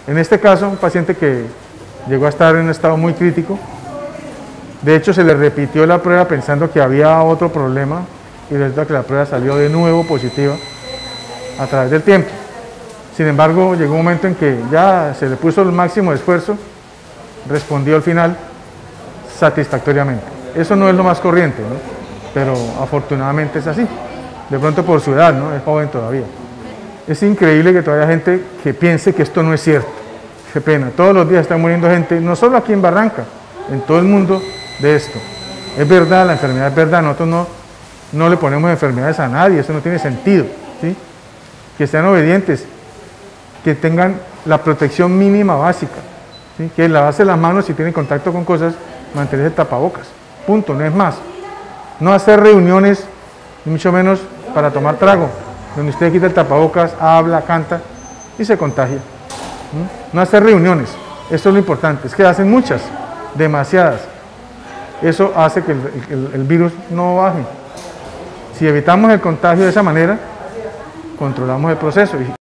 En este caso, un paciente que llegó a estar en un estado muy crítico, de hecho se le repitió la prueba pensando que había otro problema y resulta que la prueba salió de nuevo positiva a través del tiempo. Sin embargo, llegó un momento en que ya se le puso el máximo esfuerzo, respondió al final satisfactoriamente. Eso no es lo más corriente, ¿no? Pero afortunadamente es así. De pronto por su edad, ¿no? Es joven todavía. Es increíble que todavía haya gente que piense que esto no es cierto. Qué pena. Todos los días está muriendo gente, no solo aquí en Barranca, en todo el mundo de esto. Es verdad, la enfermedad es verdad. Nosotros no le ponemos enfermedades a nadie, eso no tiene sentido, ¿sí? Que sean obedientes, que tengan la protección mínima básica, ¿sí? Que lavarse las manos si tienen contacto con cosas, mantenerse tapabocas, punto, no es más. No hacer reuniones, ni mucho menos para tomar trago, donde usted quita el tapabocas, habla, canta y se contagia. No hacer reuniones, eso es lo importante, es que hacen muchas, demasiadas. Eso hace que el virus no baje. Si evitamos el contagio de esa manera, controlamos el proceso